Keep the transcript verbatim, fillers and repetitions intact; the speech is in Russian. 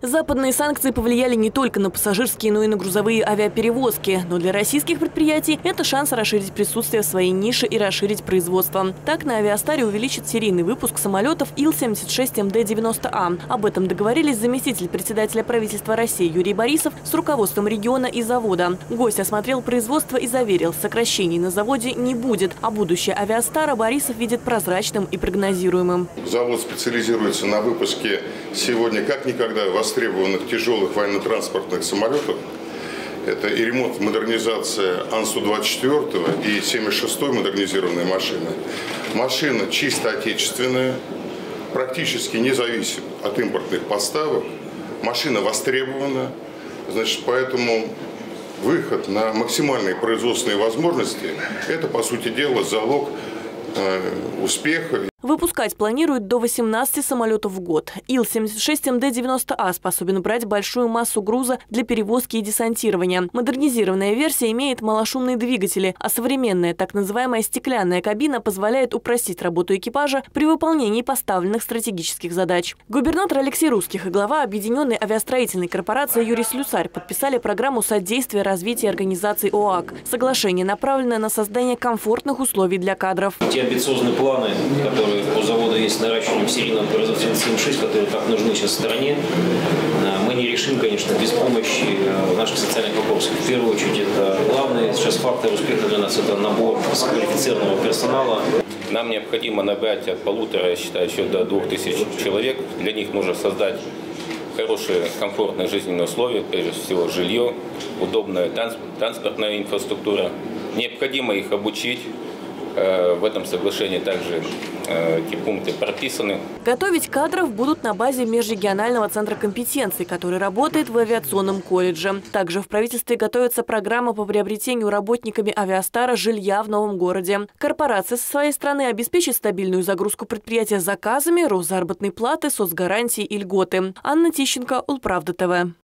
Западные санкции повлияли не только на пассажирские, но и на грузовые авиаперевозки. Но для российских предприятий это шанс расширить присутствие в своей нише и расширить производство. Так, на Авиастаре увеличит серийный выпуск самолетов Ил семьдесят шесть М Д девяносто А. Об этом договорились заместитель председателя правительства России Юрий Борисов с руководством региона и завода. Гость осмотрел производство и заверил, сокращений на заводе не будет, а будущее Авиастара Борисов видит прозрачным и прогнозируемым. Завод специализируется на выпуске сегодня как никогда востребованных тяжелых военно-транспортных самолетов. Это и ремонт, модернизация Ан сто двадцать четыре и семьдесят шестой модернизированной машины. Машина чисто отечественная, практически не зависит от импортных поставок. Машина востребована, значит, поэтому выход на максимальные производственные возможности – это, по сути дела, залог э, успеха. Выпускать планируют до восемнадцати самолетов в год. Ил семьдесят шесть М Д девяносто А способен брать большую массу груза для перевозки и десантирования. Модернизированная версия имеет малошумные двигатели, а современная так называемая стеклянная кабина позволяет упростить работу экипажа при выполнении поставленных стратегических задач. Губернатор Алексей Русских и глава Объединенной авиастроительной корпорации Юрий Слюсарь подписали программу содействия развития организации ОАК. Соглашение направлено на создание комфортных условий для кадров. Те амбициозные планы, которые у завода есть наращивание в серийном производстве Ил семьдесят шесть, которые так нужны сейчас в стране, мы не решим, конечно, без помощи наших социальных вопросов. В первую очередь, это главный сейчас фактор успеха для нас – это набор высококвалифицированного персонала. Нам необходимо набрать от полутора, я считаю, еще до двух тысяч человек. Для них нужно создать хорошие, комфортные жизненные условия, прежде всего жилье, удобная транспортная инфраструктура. Необходимо их обучить. В этом соглашении также эти пункты прописаны. Готовить кадров будут на базе межрегионального центра компетенций, который работает в авиационном колледже. Также в правительстве готовится программа по приобретению работниками Авиастара жилья в новом городе. Корпорация со своей стороны обеспечит стабильную загрузку предприятия заказами, рост заработной платы, соцгарантии и льготы. Анна Тищенко, Улправда ТВ.